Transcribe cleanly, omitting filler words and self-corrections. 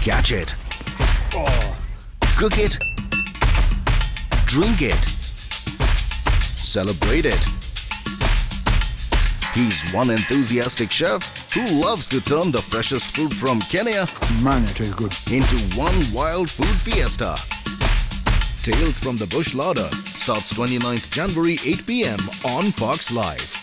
Catch it. Cook it. Drink it. Celebrate it. He's one enthusiastic chef who loves to turn the freshest food from Kenya, Man, it is good. into one wild food fiesta. Tales from the Bush Larder starts 29th January 8 p.m. on FoxLife.